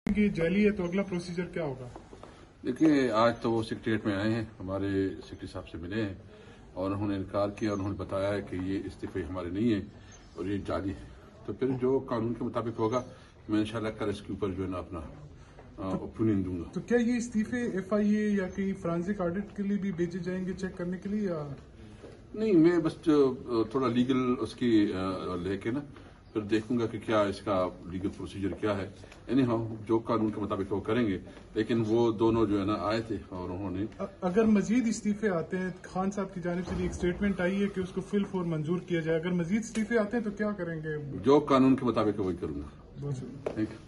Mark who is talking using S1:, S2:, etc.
S1: कि जाली है तो अगला प्रोसीजर क्या होगा?
S2: देखिए, आज तो वो सेक्रेटरीट में आए हैं, हमारे सेक्रेटरी साहब से मिले हैं और उन्होंने इनकार किया और उन्होंने बताया है कि ये इस्तीफे हमारे नहीं है और ये जाली है। तो फिर जो कानून के मुताबिक होगा, मैं इंशाल्लाह कल इसके ऊपर जो है ना अपना ओपिनियन दूंगा।
S1: तो क्या ये इस्तीफे FIA या कहीं फॉरेंसिक ऑडिट के लिए भी भेजे जाएंगे चेक करने के लिए, या
S2: नहीं? मैं बस थोड़ा लीगल उसकी लेके ना फिर देखूंगा कि क्या इसका लीगल प्रोसीजर क्या है। एनी हाउ जो कानून के मुताबिक वो करेंगे, लेकिन वो दोनों जो है ना आए थे और उन्होंने
S1: अगर मजीद इस्तीफे आते हैं, खान साहब की जानिब से एक स्टेटमेंट आई है कि उसको फिल फोर मंजूर किया जाए, अगर मजीद इस्तीफे आते हैं तो क्या करेंगे?
S2: जो कानून के मुताबिक वही करूंगा।
S1: बहुत
S2: थैंक यू।